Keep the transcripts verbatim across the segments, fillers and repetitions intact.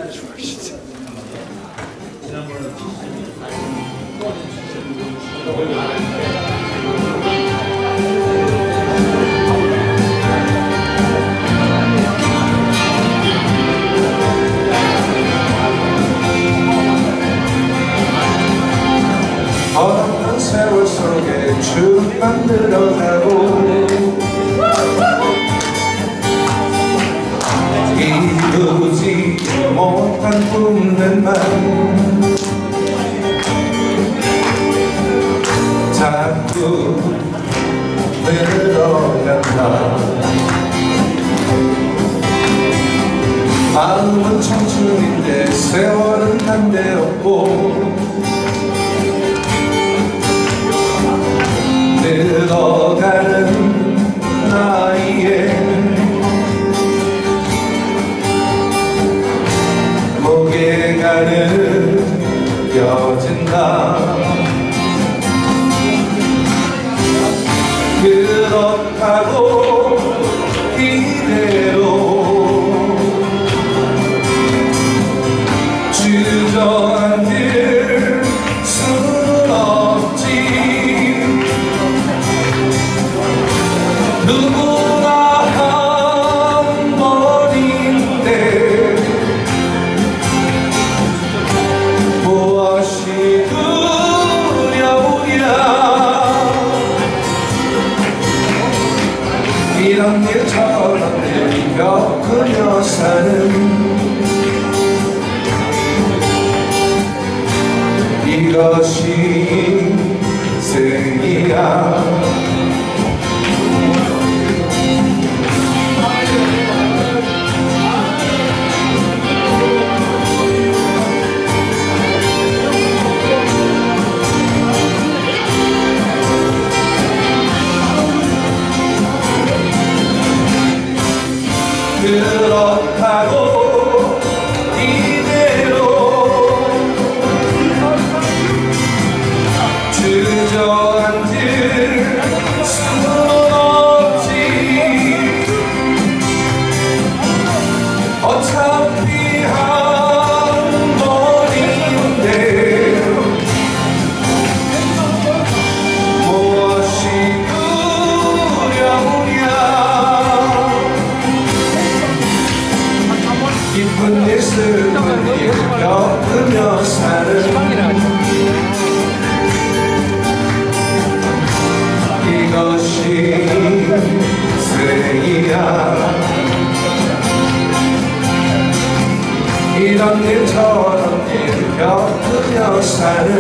좋아 진짜. 어떤 세월 속에 쭉 만들어가고 이루지 못한 꿈들만 자꾸 늘어간다. 마음은 청춘인데 세월은 한데없고 늘어가는 나이에 무게가는 껴진다. 그렇다고 이대로 주저앉을 수는 없지. 누구나 한 번인데 무엇이 두려우냐. 이런 일처럼 늘 겪으며 사는 이것이 인생이야. 그렇다고 이대로 주저앉을 수는 없지. 어차피 한 번인데 무엇이 두려우냐. 기쁜 일 슬픈 일 겪으며 사는 이것이 인생이야. 이런 일 저런 일 겪으며 사는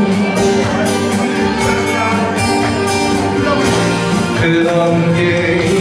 그런 게